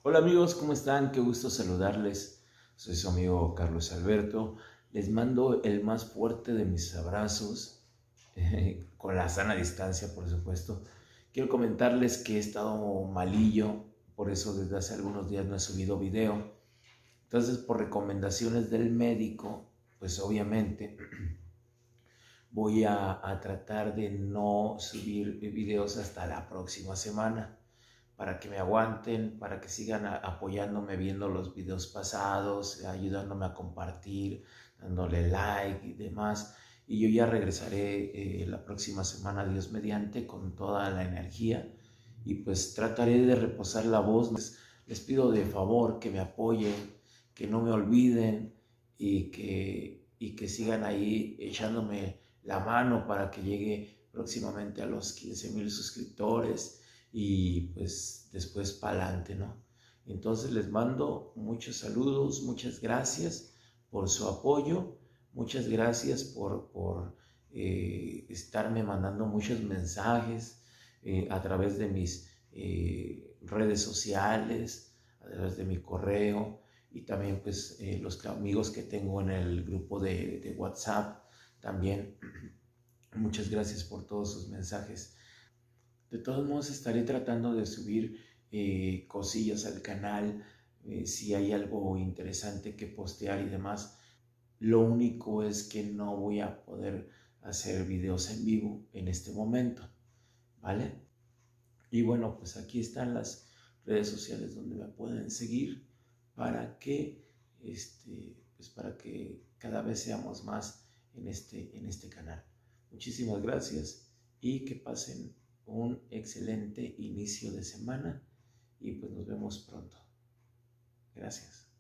Hola amigos, ¿cómo están? Qué gusto saludarles. Soy su amigo Carlos Alberto. Les mando el más fuerte de mis abrazos, con la sana distancia, por supuesto. Quiero comentarles que he estado malillo, por eso desde hace algunos días no he subido video. Entonces, por recomendaciones del médico, pues obviamente voy a tratar de no subir videos hasta la próxima semana, para que me aguanten, para que sigan apoyándome viendo los videos pasados, ayudándome a compartir, dándole like y demás. Y yo ya regresaré la próxima semana, Dios mediante, con toda la energía, y pues trataré de reposar la voz. Les pido de favor que me apoyen, que no me olviden y que sigan ahí echándome la mano para que llegue próximamente a los 15,000 suscriptores y pues después para adelante, ¿no? Entonces les mando muchos saludos, muchas gracias por su apoyo, muchas gracias por estarme mandando muchos mensajes a través de mis redes sociales, a través de mi correo, y también pues los amigos que tengo en el grupo de WhatsApp también. Muchas gracias por todos sus mensajes. De todos modos estaré tratando de subir cosillas al canal, si hay algo interesante que postear y demás. Lo único es que no voy a poder hacer videos en vivo en este momento, ¿vale? Y bueno, pues aquí están las redes sociales donde me pueden seguir para que, pues para que cada vez seamos más en este canal. Muchísimas gracias y que pasen un excelente inicio de semana y pues nos vemos pronto. Gracias.